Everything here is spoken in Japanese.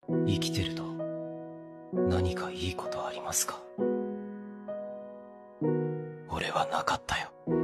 生きてると何かいいことありますか？俺はなかったよ。